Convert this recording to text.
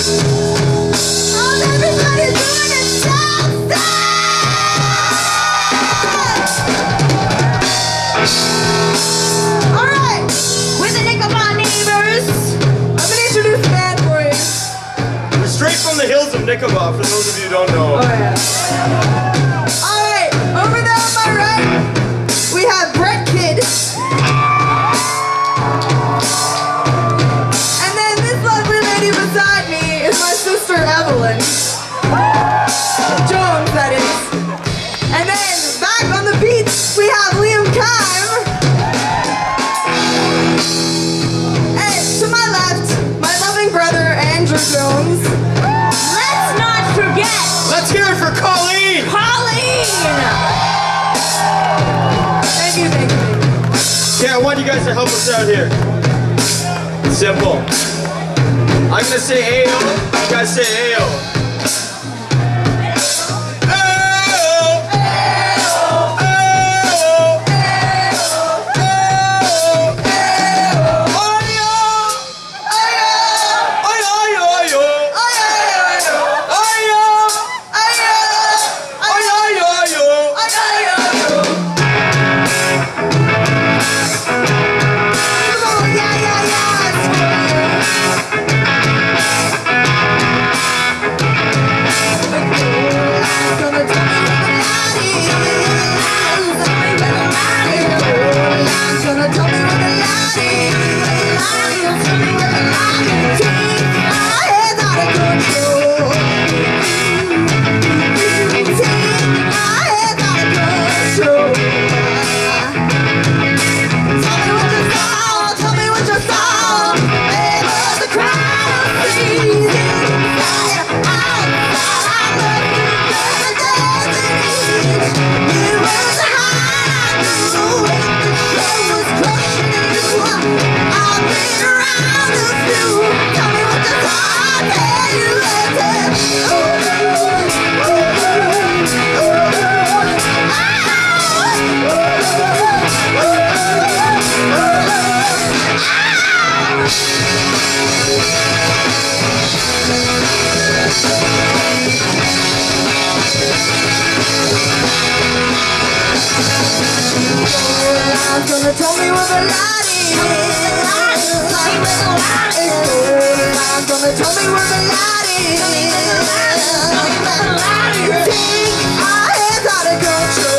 How's everybody doing in Sabstock? Alright, with the Nichabau Neighbours, I'm going to introduce the band for you. We're straight from the hills of Nichabau, for those of you who don't know. Oh yeah. Alright, over there on my right, we have Brett Kidd. And then this lovely lady beside me is my sister Evelyn. Jones, that is. And then back on the beach, we have Liam Kime. And to my left, my loving brother Andrew Jones. Let's not forget Let's hear it for Colleen! Pauline! Thank you, thank you. Yeah, I want you guys to help us out here. Simple. I'm gonna say Ayo, you guys say Ayo. Gonna tell me where the light is. Gonna tell me where the light is. Think our heads out of control.